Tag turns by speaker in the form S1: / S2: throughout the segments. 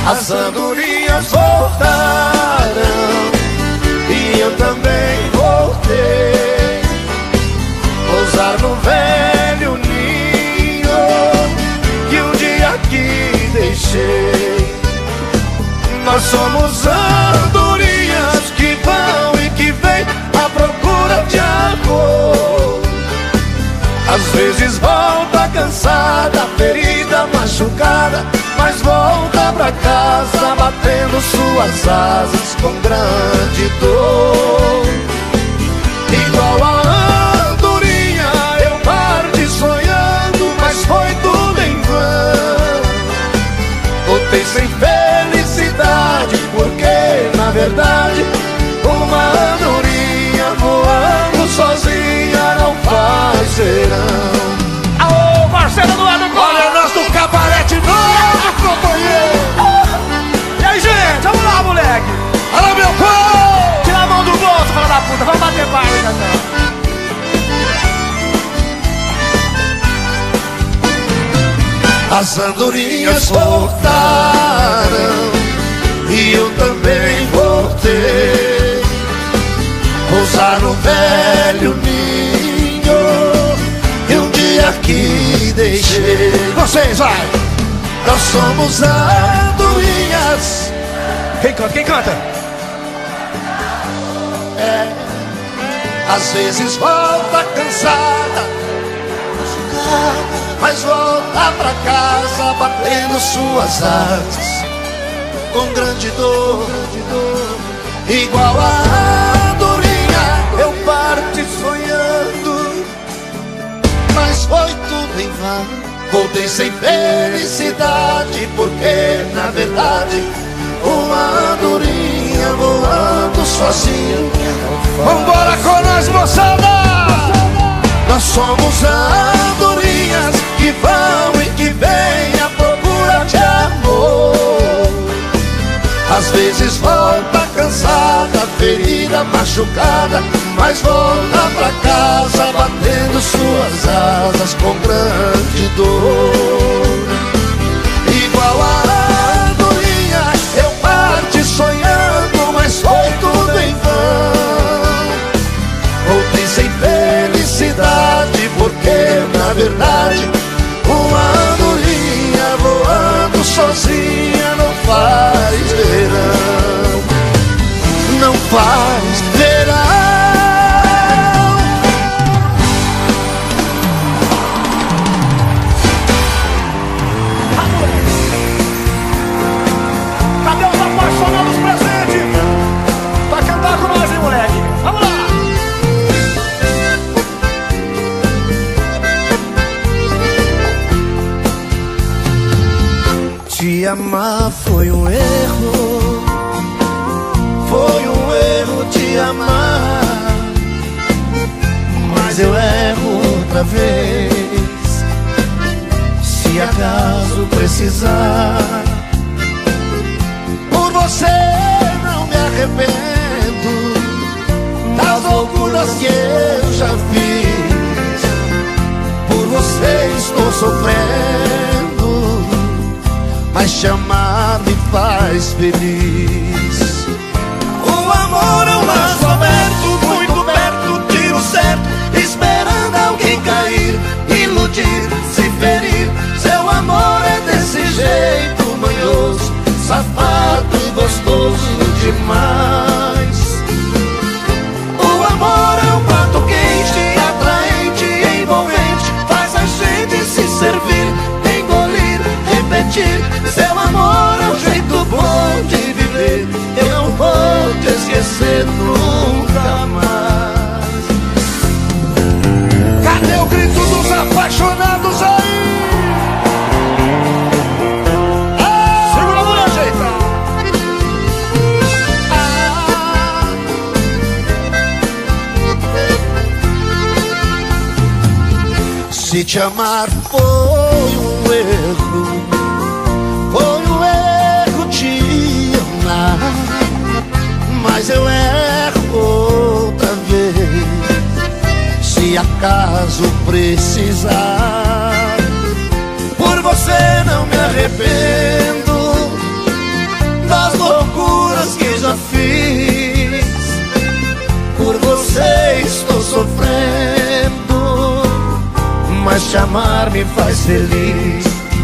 S1: As andorinhas voltaram e eu também voltei. Pousar no velho ninho que um dia aqui deixei. Nós somos andorinhas que vão e que vêm à procura de amor. Às vezes volta cansada, ferida, machucada, mas volta pra casa batendo suas asas com grande dor. Igual a andorinha eu parti sonhando, mas foi tudo em vão. Voltei sem felicidade porque na verdade uma andorinha voando sozinha não faz verão.
S2: Aô, Marcelo Eduardo Costa!
S1: Olha nós do cabaré de novo, companheiro!
S2: E aí, gente, vamos lá, moleque!
S1: Alô, meu pão!
S2: Tira a mão do bolso, fala da puta, vamos bater palma, Cacau!
S1: As andorinhas voltaram e eu também voltei. Pousar no velho ninho que um dia aqui deixei. Vocês, vai! Nós somos andorinhas.
S2: Quem canta? Quem canta?
S1: Às vezes volta cansada, mas volta pra casa batendo suas asas com grande dor. Igual a andorinha eu parti sonhando, mas foi tudo em vão. Voltei sem felicidade porque na verdade uma andorinha voando sozinha. Vambora com nós, moçada! Nós somos andorinhas que vão e que vêm à procura de amor. Às vezes volta cansada, ferida, machucada, mas volta pra casa batendo suas asas com grande dor. Igual a andorinha eu parti sonhando, mas foi tudo em vão. Voltei sem felicidade porque na verdade uma andorinha voando sozinha não faz verão. Não faz verão.
S2: Cadê os apaixonados presentes? Pra cantar com nós, hein, moleque? Vamos lá!
S1: Te amar foi um erro, foi um erro te amar, mas eu erro outra vez, se acaso precisar. Por você não me arrependo das loucuras que eu já fiz, por você estou sofrendo, mas te amar me faz feliz. O amor é um laço aberto, muito perto, tiro certo, esperando alguém cair, iludir, se ferir. Seu amor é desse jeito manhoso, safado e gostoso demais. O amor é um prato quente, atraente, envolvente, faz a gente se servir, engolir, repetir. Seu amor é um jeito bom de viver, eu não vou te esquecer nunca mais. Cadê o grito dos apaixonados aí? Segura a mão, ajeita. Se te amar foi um erro, foi um erro te amar, mas eu erro outra vez, se acaso precisar. Por você não me arrependo te amar me faz feliz.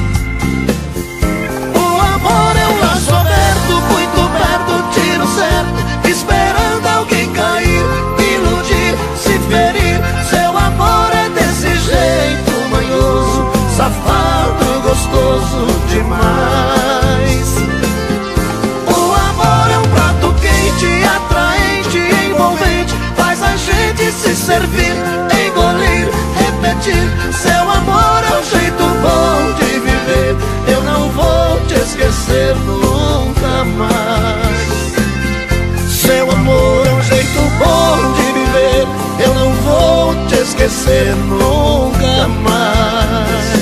S1: O amor é um laço aberto, muito perto, tiro certo, esperando alguém cair, iludir, se ferir. Seu amor é desse jeito manhoso, safado, gostoso demais. O amor é um prato quente, atraente, envolvente, faz a gente se servir, engolir, repetir. Seu amor é um jeito bom de viver, eu não vou te esquecer nunca mais. Seu amor é um jeito bom de viver, eu não vou te esquecer nunca mais.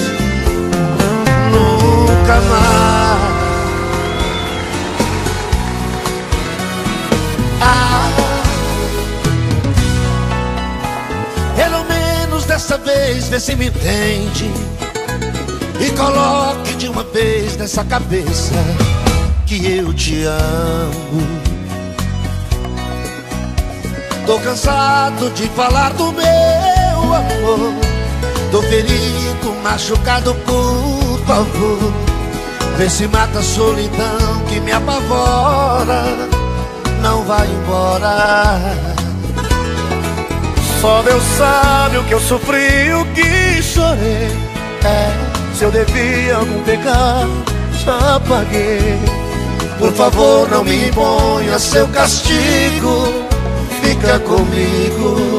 S1: Nunca mais. Pelo menos dessa vez vê se me entende e coloque de uma vez nessa cabeça que eu te amo. Tô cansado de falar do meu amor, tô ferido, machucado, por favor. Vê se mata a solidão que me apavora, não vai embora.
S2: Só Deus sabe o que eu sofri, o que chorei. Se eu devia algum pecado, já paguei.
S1: Por favor, não me imponha seu castigo, fica comigo.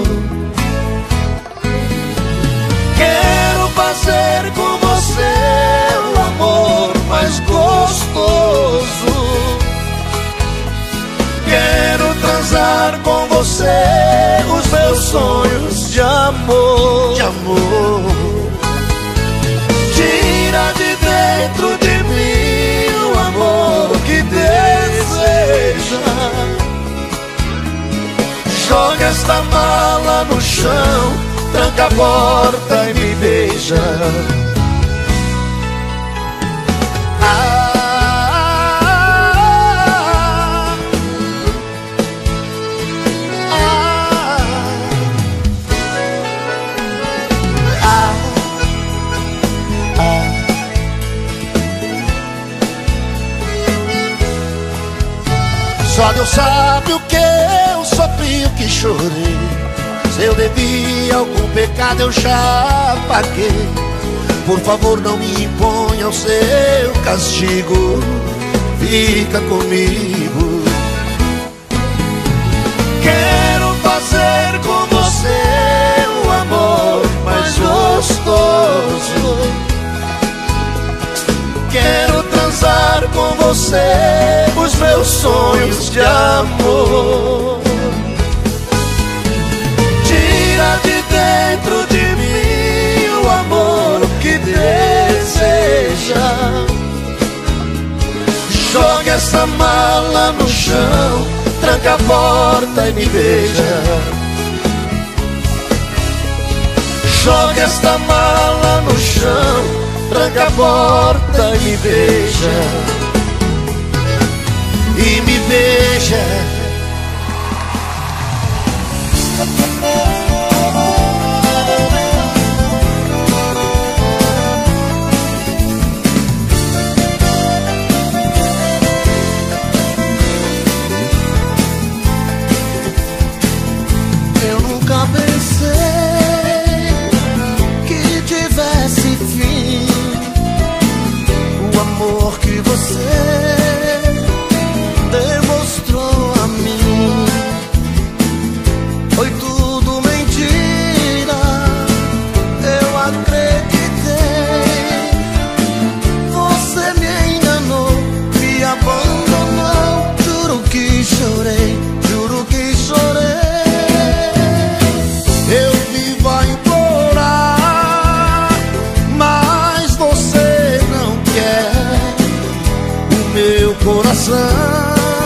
S1: Quero fazer com você o amor mais gostoso. Quero transar com você os meus sonhos de amor. Tira de dentro de mim o amor que deseja. Joga esta mala no chão, tranca a porta e me beija. Só Deus sabe o que eu sofri, o que chorei. Se eu devia algum pecado eu já paguei. Por favor, não me imponha o seu castigo, fica comigo. Quero fazer com você o amor mais gostoso. Quero transar com você os meus sonhos de amor. Tira de dentro de mim o amor que deseja. Joga essa mala no chão, tranca a porta e me beija. Joga esta mala no chão, tranca a porta e me beija. E me beija.
S3: Eu nunca pensei que tivesse fim o amor que você demonstrou a mim. Foi tudo mentira, eu acreditei. Você me enganou, me abandonou. Juro que chorei, juro que chorei.
S1: Eu vivo a implorar, mas você não quer. O meu coração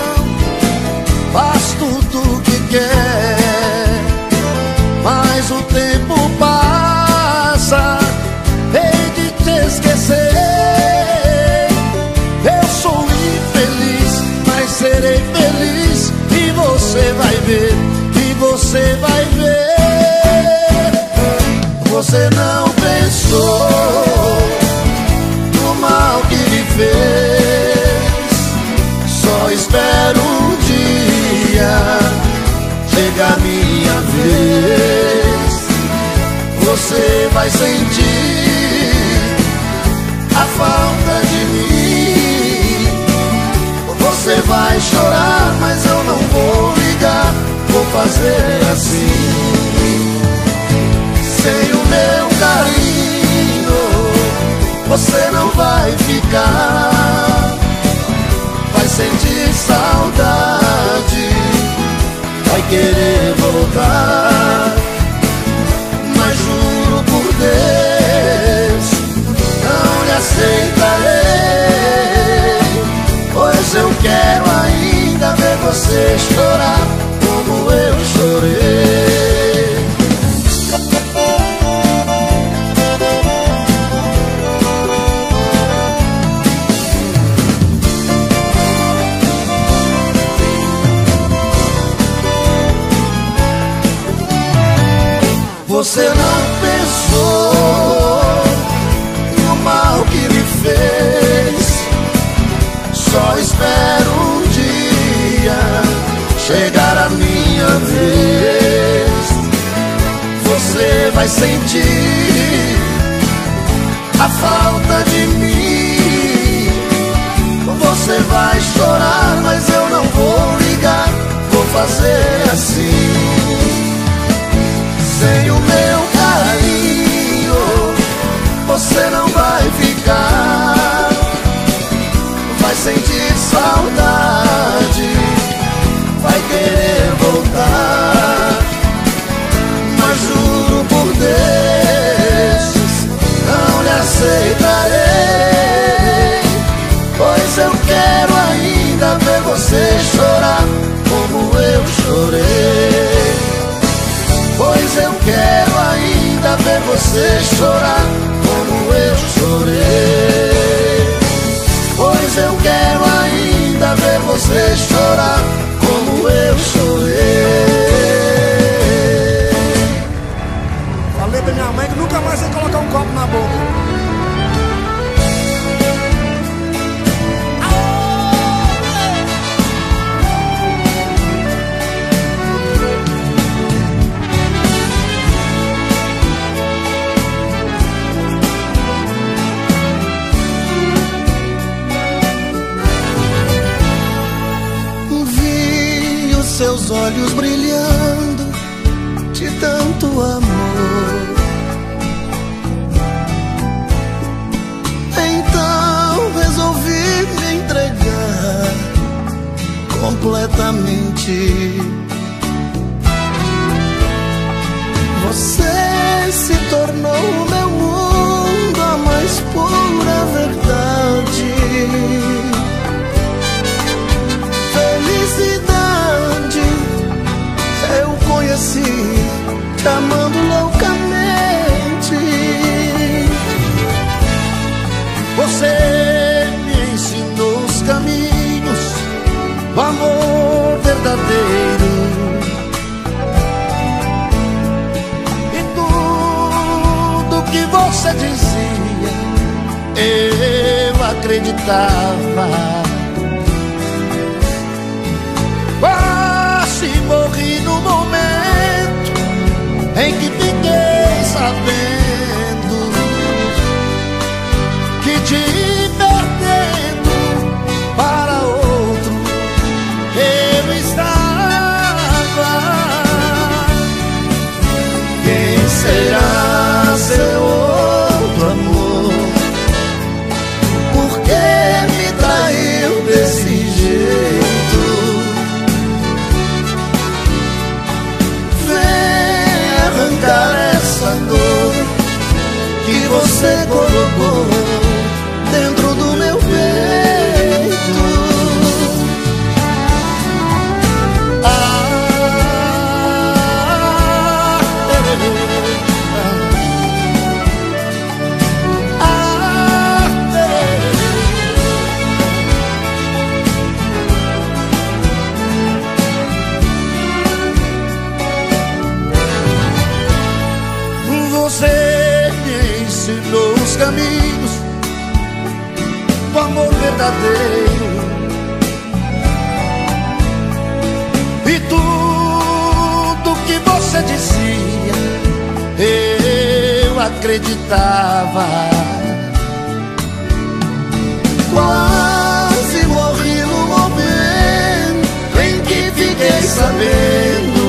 S1: faz tudo o que quer, mas o tempo passa, hei de te esquecer. Eu sou infeliz, mas serei feliz, e você vai ver, e você vai ver. Você não pensou vai sentir a falta de mim. Você vai chorar, mas eu não vou ligar. Vou fazer assim. Sem o meu carinho você não vai ficar. Vai sentir saudade, vai querer voltar. Mas juro por Deus, não lhe aceitarei, pois eu quero ainda ver você chorar como eu chorei. Você não pensou no mal que me fez. Só espero um dia chegar a minha vez. Você vai sentir a falta de mim. Você vai chorar, mas eu não vou ligar. Vou fazer assim. Sem o meu carinho você não vai ficar. Vai sentir saudade, vai querer voltar. Mas juro por Deus, não lhe aceitarei, pois eu quero ainda ver você chorar como eu chorei. Pois eu quero ainda ver você chorar como eu chorei. Pois eu quero ainda ver você chorar como eu chorei.
S4: Falei pra minha mãe que nunca mais ia colocar um copo na boca.
S3: Seus olhos brilhando de tanto amor. Então resolvi me entregar completamente. Você se tornou o meu mundo, a mais pura verdade. Felicidade eu conheci te amando loucamente.
S1: Você me ensinou os caminhos do amor verdadeiro. E tudo que você dizia eu acreditava. Quase morri no momento em que fiquei sabendo que te perdendo para outro eu estava. Quem será seu outro amor? Por que me traiu desse jeito? Arrancar essa dor que você colocou dentro do meu peito. Você me ensinou os caminhos do amor verdadeiro. E tudo que você dizia eu acreditava.
S3: Quase morri no momento em que fiquei sabendo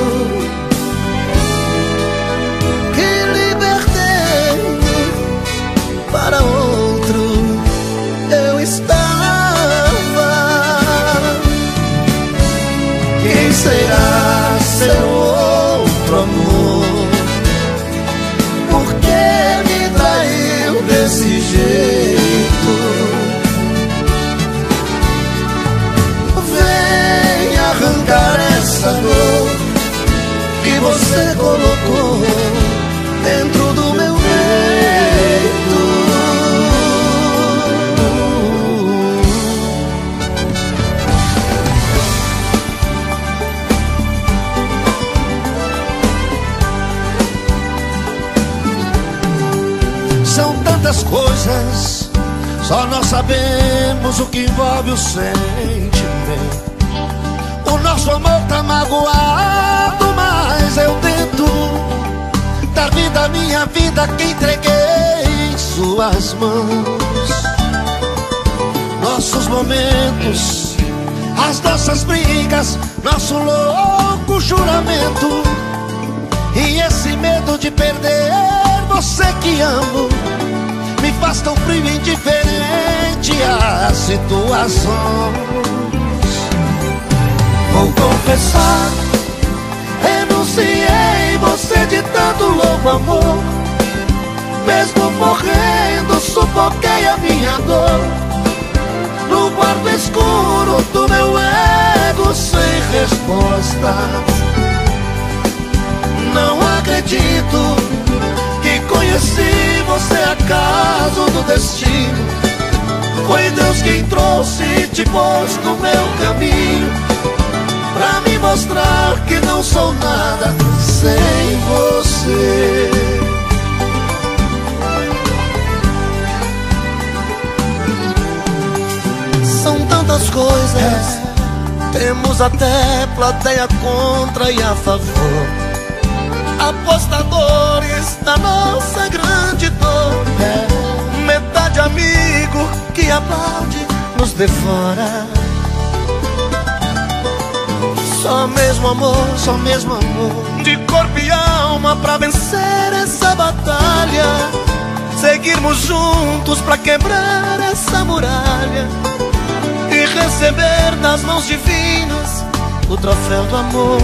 S3: que libertando para outro eu estava. Quem será seu outro amor? Por que me traiu desse jeito? Vem arrancar essa dor que você colocou dentro do meu peito.
S1: São tantas coisas, só nós sabemos o que envolve o sentimento. O nosso amor tá magoado, mas eu tento dar vida à minha vida que entreguei em suas mãos. Nossos momentos, as nossas brigas, nosso louco juramento e esse medo de perder você que amo me faz tão frio e indiferente às situações.
S3: Vou confessar, renunciei você de tanto louco amor. Mesmo morrendo, sufoquei a minha dor no quarto escuro do meu ego sem respostas. Não acredito que conheci você acaso do destino. Foi Deus quem trouxe e te pôs no meu caminho, pra me mostrar que não sou nada sem você. São tantas coisas, temos até plateia contra e a favor, apostadores da nossa grande dor. Metade amigo que aplaude nos devora. Só mesmo amor,
S1: Só mesmo amor,
S3: de corpo e alma pra vencer essa batalha. Seguirmos juntos pra quebrar essa muralha e receber das mãos divinas o troféu do amor.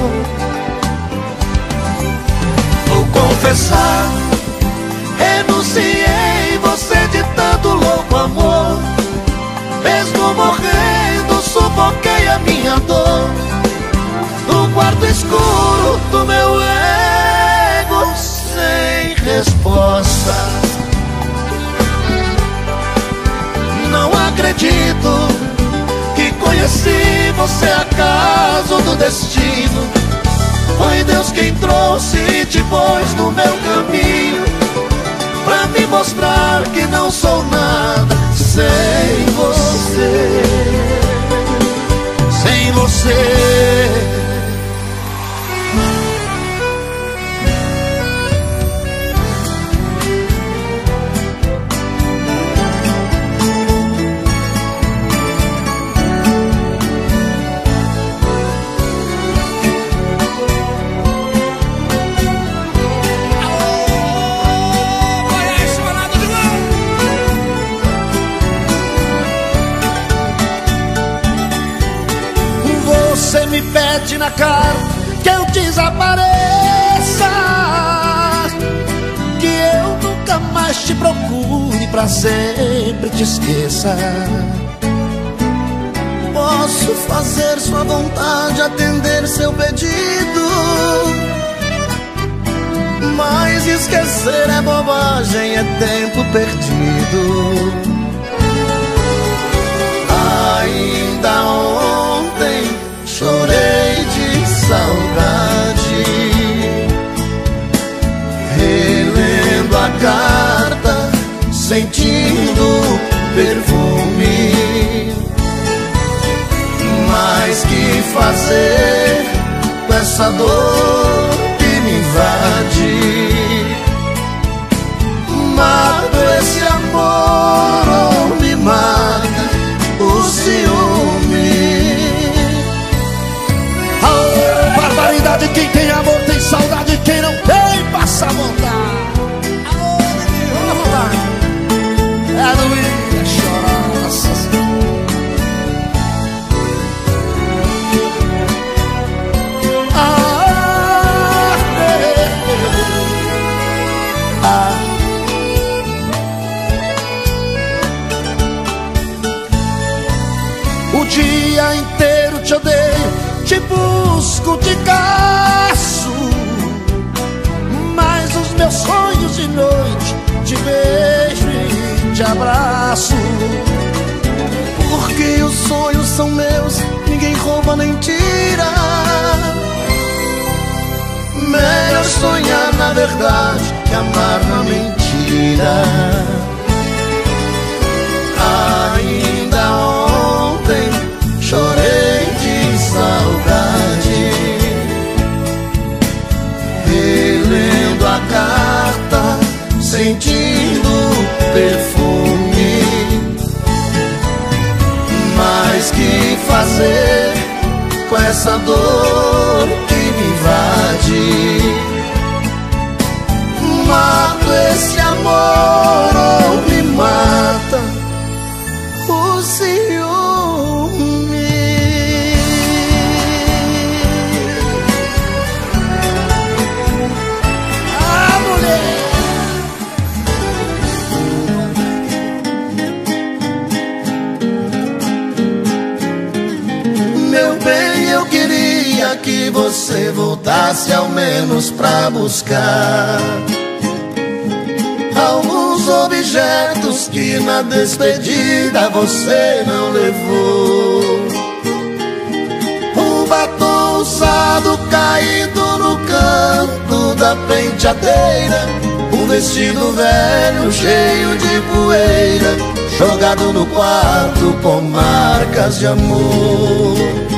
S3: Vou confessar, renunciei você de tanto louco amor. Mesmo morrendo, sufoquei a minha dor no quarto escuro do meu ego sem resposta. Não acredito que conheci você acaso do destino. Foi Deus quem trouxe e te pôs no meu caminho, pra me mostrar que não sou nada sem você.
S1: sem você. Você me pede na cara que eu desapareça, que eu nunca mais te procure, pra sempre te esqueça.
S3: Posso fazer sua vontade, atender seu pedido, mas esquecer é bobagem, é tempo perdido. Ainda ontem chorei de saudade, relendo a carta, sentindo perfume. Mas que fazer com essa dor que me invade?
S1: O dia inteiro te odeio, te busco, te caço, mas os meus sonhos de noite te beijo e te abraço.
S3: Porque os sonhos são meus, ninguém rouba nem tira. Melhor sonhar na verdade que amar na mentira. Ainda ontem chorei de saudade, relendo a carta, sentindo o perfume. Mas que fazer com essa dor que me invade? Mato esse amor ou me mata o ciúme.
S1: Ah, mulher!
S3: Meu bem, eu queria que você voltasse ao menos pra buscar alguns objetos que na despedida você não levou. Um batom usado caído no canto da penteadeira, um vestido velho cheio de poeira, jogado no quarto com marcas de amor.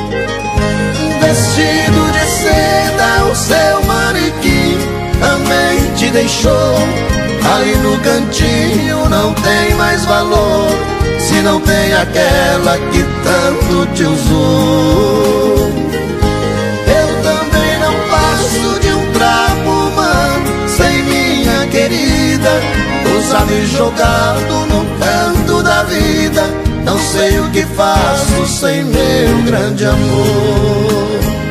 S3: Vestido de seda, o seu manequim também te deixou. Ali no cantinho não tem mais valor, se não tem aquela que tanto te usou. Eu também não passo de um trapo humano sem minha querida, usado e jogado no canto da vida. Não sei o que faço sem meu grande amor.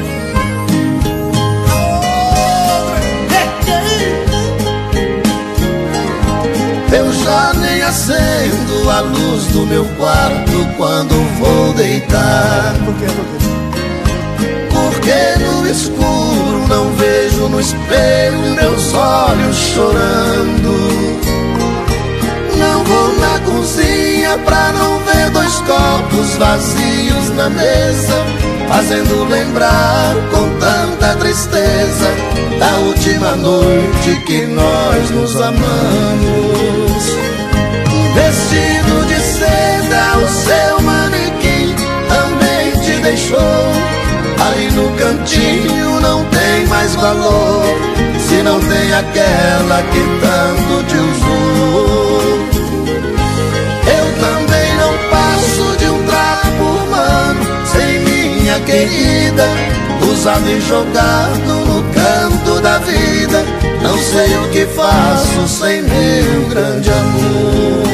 S3: Eu já nem acendo a luz do meu quarto quando vou deitar. Porque no escuro não vejo no espelho meus olhos chorando. Não vou na cozinha pra não ver dois copos vazios na mesa, fazendo lembrar com tanta tristeza da última noite que nós nos amamos. Vestido de seda, o seu manequim também te deixou. Ali no cantinho não tem mais valor, se não tem aquela que tanto te usou. Eu também não passo de um trapo humano sem minha querida, usado e jogado no canto da vida. Não sei o que faço sem meu grande amor.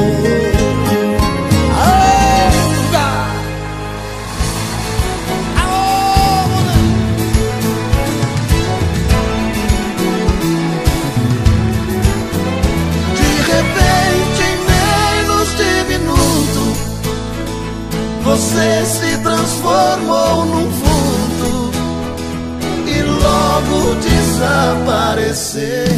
S3: De repente, em menos de minuto, você se transformou num vulto e logo desapareceu.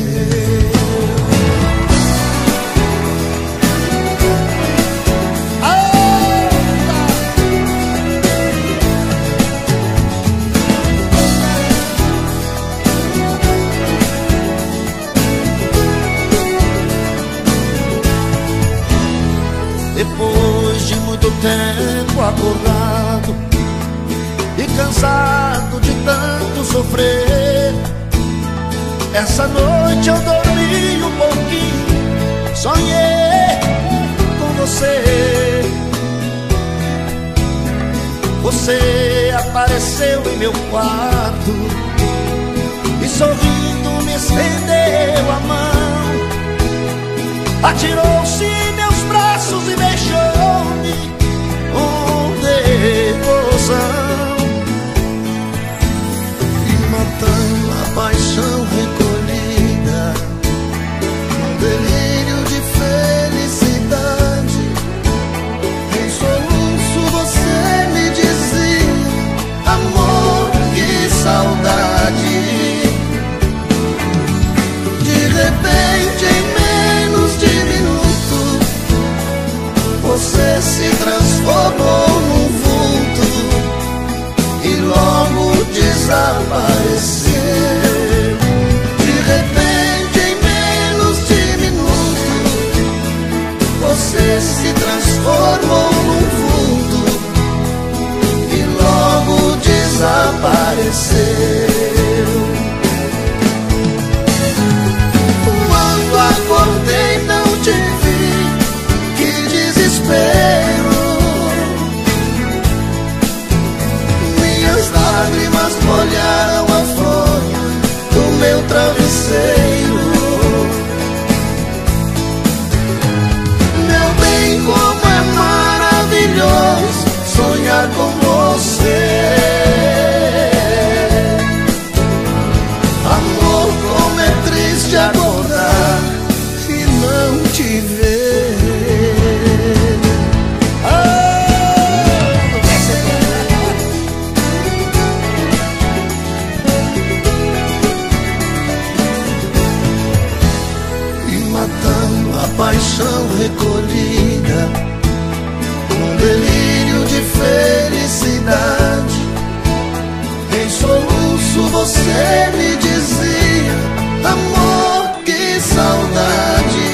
S1: Depois de muito tempo acordado e cansado de tanto sofrer, essa noite eu dormi um pouquinho, sonhei com você. Você apareceu em meu quarto e sorrindo me estendeu a mão, atirou-se em meus braços e beijou-me com devoção,
S3: e matando a paixão recolhida, um delírio de felicidade. Em soluço você desapareceu. Quando acordei não te vi, que desespero. Minhas lágrimas molharam a fronha do meu travesseiro. Meu bem, como é maravilhoso sonhar com você. Amor, como é triste acordar e não te ver. E matando a paixão recolhida num delírio de felicidade, em soluço você me dizia: amor, que saudade.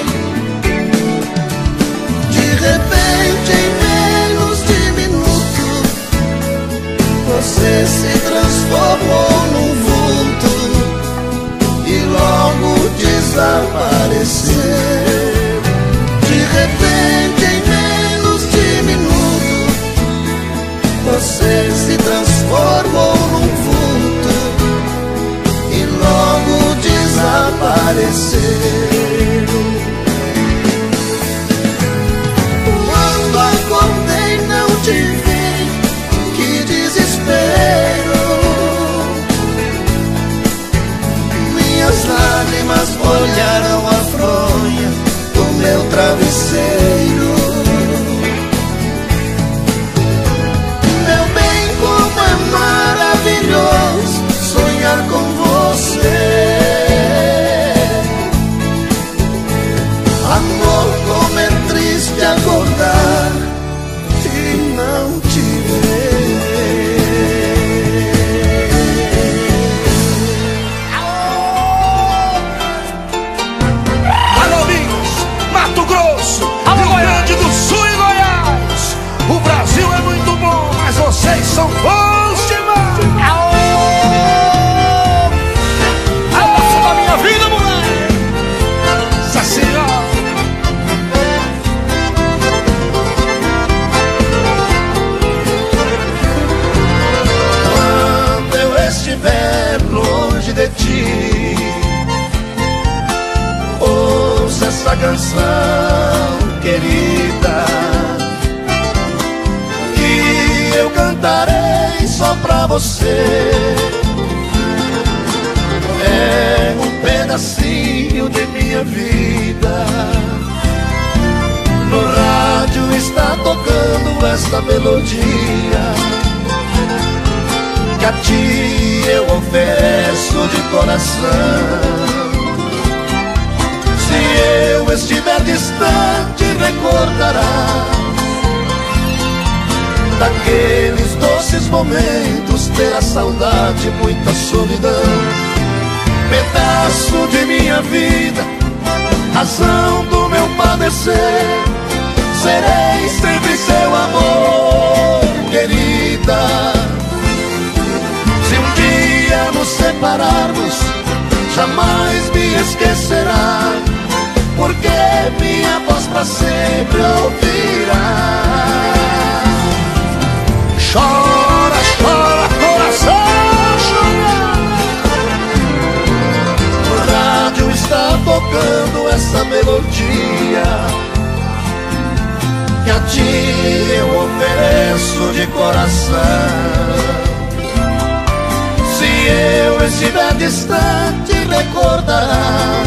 S3: De repente, em menos de minuto, você se transformou num vulto e logo desapareceu. De repente, em menos de minuto, você se transformou num vulto e logo desapareceu. Quando acordei não te vi, que desespero. Minhas lágrimas molharam a fronha do meu travesseiro. Meu bem, como é maravilhoso sonhar com você. Amor, como é triste acordar e não te ver.
S2: Alô, Minas, Mato Grosso, Rio Grande do Sul e Goiás. O Brasil é muito bom, mas vocês são bons demais. Abraço da minha vida, moleque. Essa senhora.
S3: Quando eu estiver longe de ti, ouça essa canção, querida, que eu cantarei só pra você. É um pedacinho de minha vida. No rádio está tocando esta melodia que a ti eu ofereço de coração. Se eu estiver distante, recordará daqueles doces momentos, terá saudade, muita solidão. Pedaço de minha vida, razão do meu padecer, serei sempre seu amor, querida. Se um dia nos separarmos, jamais me esquecerá, porque minha voz pra sempre ouvirá.
S2: Chora, chora, coração, chora.
S3: O rádio está tocando essa melodia que a ti eu ofereço de coração. Se eu estiver distante, recordará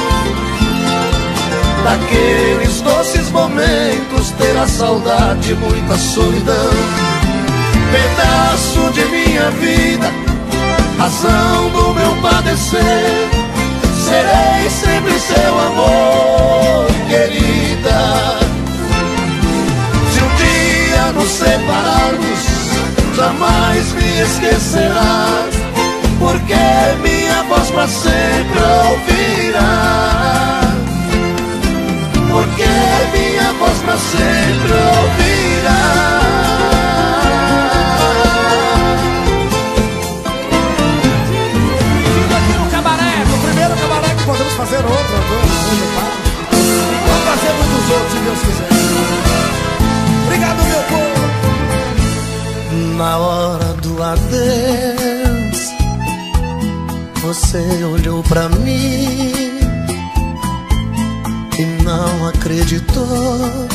S3: daqueles doces momentos, terá saudade, muita solidão. Pedaço de minha vida, razão do meu padecer, serei sempre seu amor, querida. Se um dia nos separarmos, jamais me esquecerá, porque minha voz pra sempre ouvirá. Porque minha voz pra sempre ouvirá. Na hora do adeus, você olhou pra mim e não acreditou.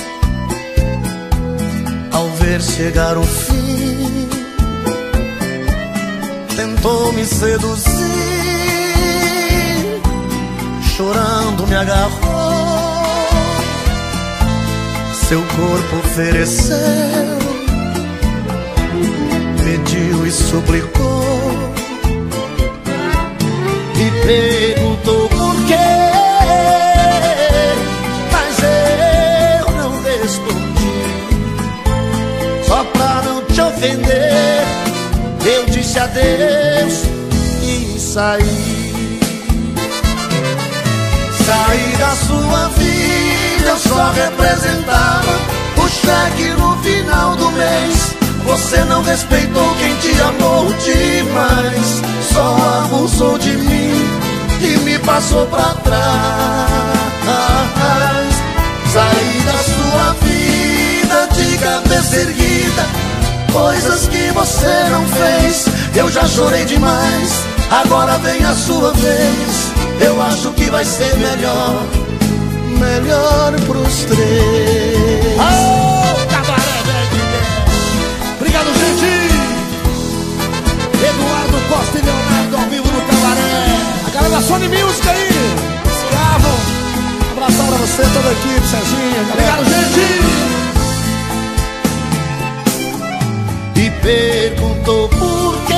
S3: Ao ver chegar o fim, tentou me seduzir, chorando me agarrou, seu corpo ofereceu, pediu e suplicou, e perguntou por quê, mas eu não respondi. Só pra não te ofender, eu disse adeus e saí. Saí da sua vida, eu só representava o cheque no final do mês. Você não respeitou quem te amou demais, só abusou de mim e me passou pra trás. Saí da sua vida de cabeça erguida, coisas que você não fez. Eu já chorei demais, agora vem a sua vez. Eu acho que vai ser melhor, melhor pros três.
S2: Oh, cabaré, velho. Obrigado, gente. Eduardo Costa e Leonardo ao vivo no cabaré. A galera da Sony Music aí. Escravo. Um abração pra você, toda a equipe, Serginho. Obrigado, gente.
S3: E perguntou por quê,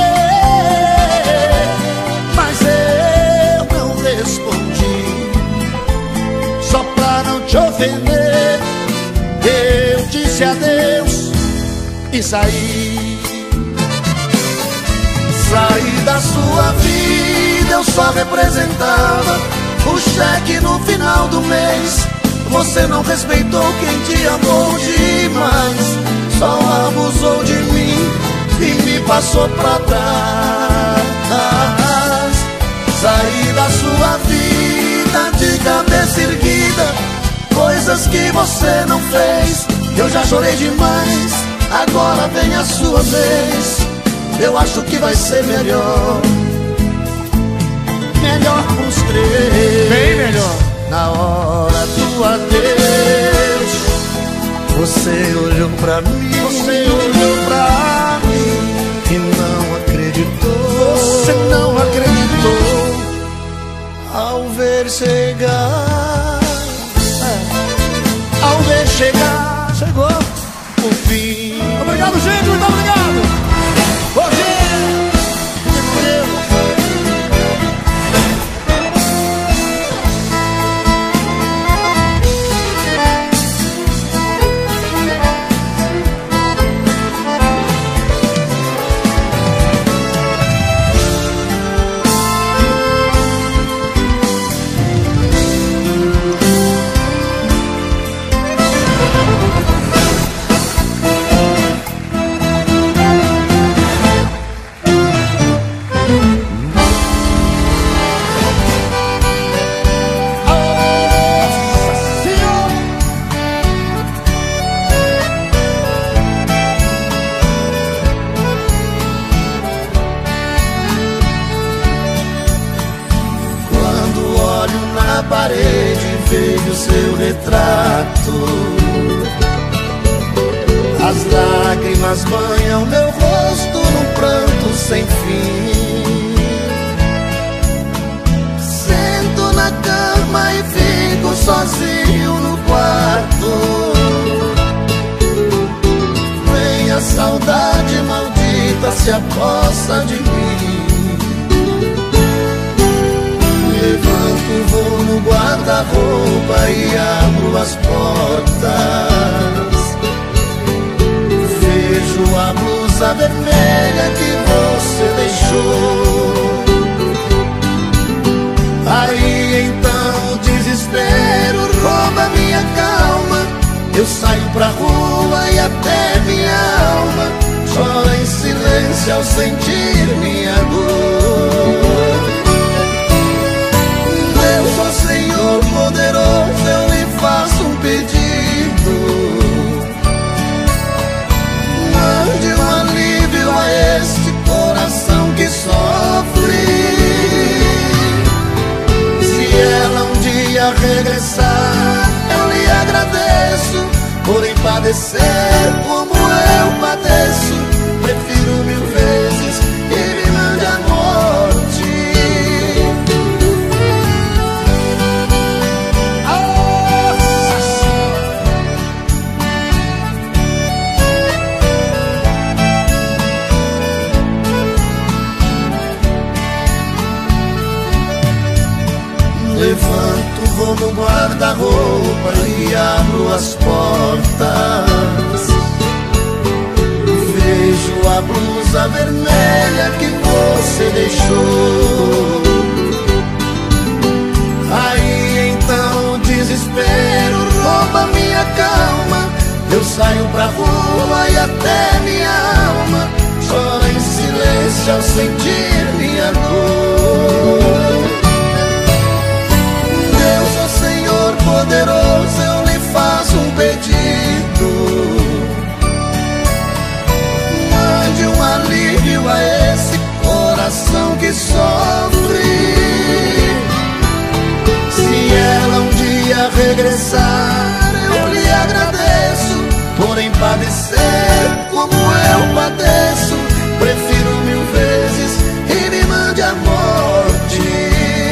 S3: mas eu não respondi. Só pra não te ofender, eu disse adeus e saí. Saí da sua vida, eu só representava o cheque no final do mês. Você não respeitou quem te amou demais, só abusou de mim e me passou pra trás. Saí da sua vida de cabeça erguida, coisas que você não fez. Eu já chorei demais, agora vem a sua vez. Eu acho que vai ser melhor, melhor pros três.
S2: Bem melhor.
S3: Na hora do adeus, você olhou pra mim, e não acreditou. Você não acreditou ao ver chegar, ao ver chegar,
S2: chegou
S3: o fim.
S2: Obrigado, gente, muito obrigado.
S3: Parede veio seu retrato, as lágrimas banham meu rosto num pranto sem fim. Sento na cama e fico sozinho no quarto. Vem a saudade maldita, se aposta de mim. Levanto, vou no guarda-roupa e abro as portas. Vejo a blusa vermelha que você deixou. Aí então o desespero rouba minha calma. Eu saio pra rua e até minha alma chora em silêncio ao sentir minha dor. Eu sou Senhor poderoso, eu lhe faço um pedido. Mande um alívio padecer como eu padeço, prefiro 1000 vezes que me mande a morte. Levanto, vou no guarda-roupa e abro as portas. Vejo a blusa vermelha que você deixou. Aí então o desespero rouba minha calma. Eu saio pra rua e até minha alma chora em silêncio ao sentir minha dor. Deus, ó Senhor poderoso, eu lhe faço um pedido. Mande um alívio a esse coração que sofre. Se ela um dia regressar, eu lhe agradeço. Porém padecer como eu padeço, prefiro 1000 vezes que me mande a morte.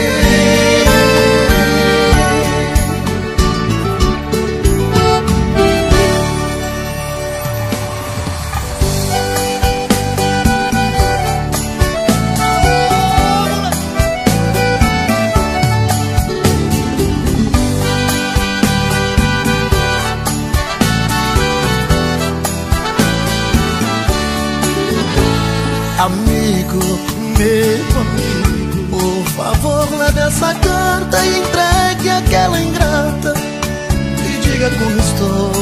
S3: Amigo, meu amigo, por favor leve essa carta e entregue aquela ingrata e diga como estou.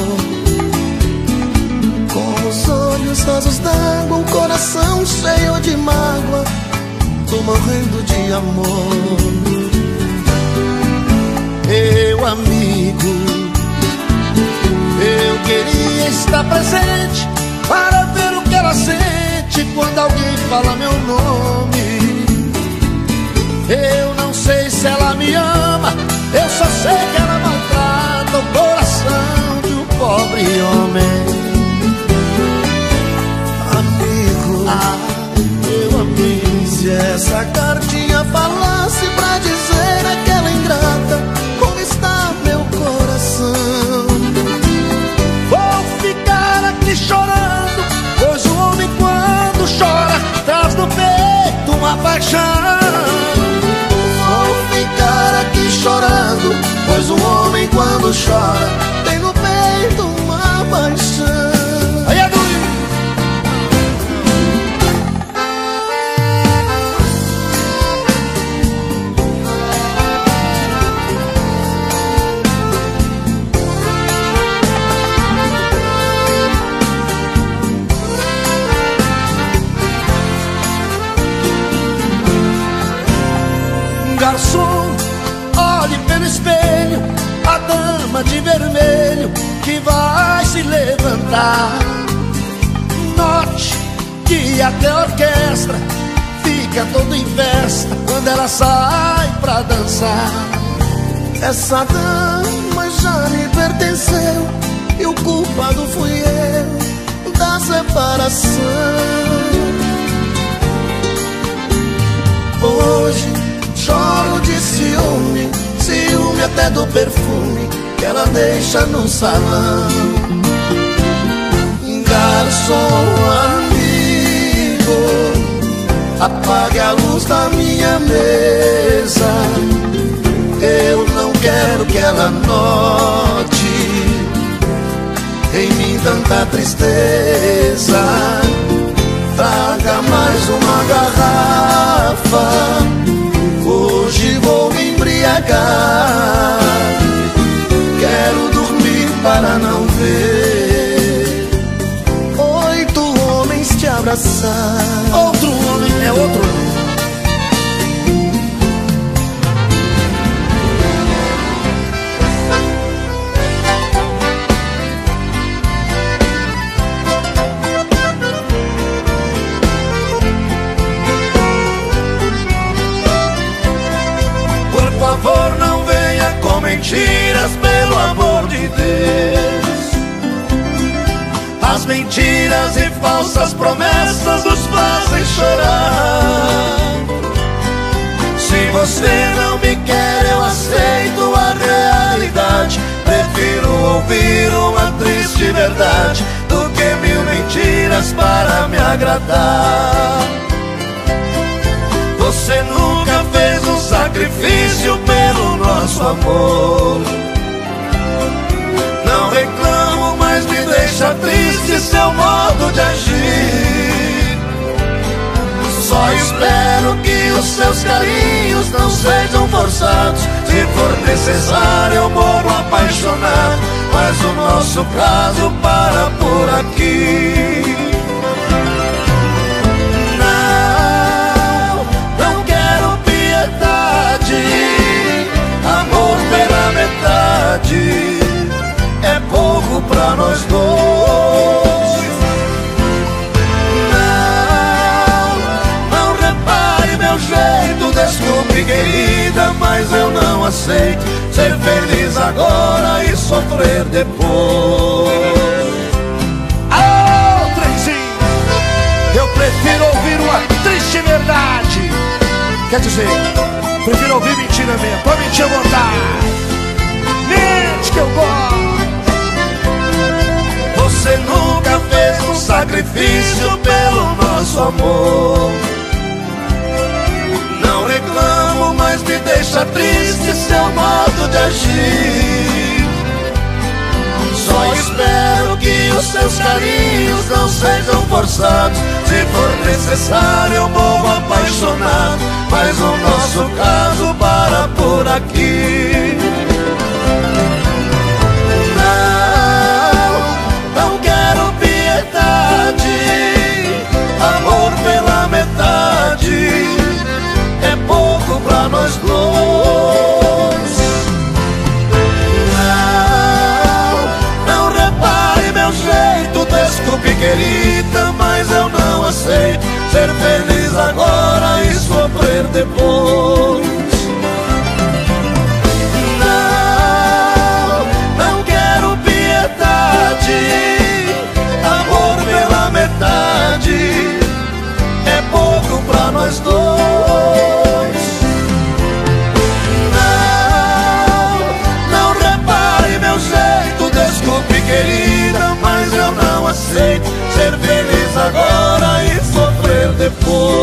S3: Com os olhos rasos d'água, um coração cheio de mágoa, tô morrendo de amor. Meu amigo, eu queria estar presente para ver o que ela sente quando alguém fala meu nome. Eu não sei se ela me ama, eu só sei que ela maltrata o coração de um pobre homem. Amigo, meu amigo, se essa cartinha falasse pra dizer àquela ingrata como está meu coração, vou ficar aqui chorando, pois o homem quando chora traz no peito uma paixão. Vou ficar aqui chorando, pois o homem quando chora tem no peito uma paixão. Aí é garçom, olhe pelo espelho a dama de vermelho que vai se levantar. Note que até a orquestra fica toda em festa quando ela sai pra dançar. Essa dama já me pertenceu e o culpado fui eu da separação. Hoje choro de ciúme, ciúme até do perfume que ela deixa no salão. Garçom amigo, apague a luz da minha mesa. Eu não quero que ela note em mim tanta tristeza. Traga mais uma garrafa, hoje vou me embriagar. Quero dormir para não ver 8 homens te abraçar.
S2: Outro homem é outro homem.
S3: Mentiras, pelo amor de Deus. mentiras e falsas promessas nos fazem chorar. Se você não me quer, eu aceito a realidade. Prefiro ouvir uma triste verdade do que mil mentiras para me agradar. Você nunca fez um sacrifício pelo nosso amor. Não reclamo, mas me deixa triste seu modo de agir. Só espero que os seus carinhos não sejam forçados. Se for necessário eu morro apaixonado, mas o nosso caso para por aqui. Não quero piedade, amor pela metade é pouco pra nós dois. Não repare meu jeito, desculpe querida, mas eu não aceito ser feliz agora e sofrer depois.
S2: Alô, trenzinho, eu prefiro ouvir uma triste verdade. Quer dizer, prefiro ouvir mentira mesmo, pra mentir à vontade. Mente que eu gosto.
S3: Você nunca fez um sacrifício pelo nosso amor. Não reclamo, mas me deixa triste seu modo de agir. Só espero que os seus carinhos não sejam forçados. Se for necessário eu morro apaixonado, mas o nosso caso para por aqui. Não quero piedade, amor pela metade é pouco pra nós dois. Não repare meu jeito, desculpe querida, mas eu não aceito ser feliz agora e sofrer depois. Não quero piedade, amor pela metade é pouco pra nós dois. Não repare meu jeito, desculpe querida, mas eu não aceito ser feliz agora e sofrer depois.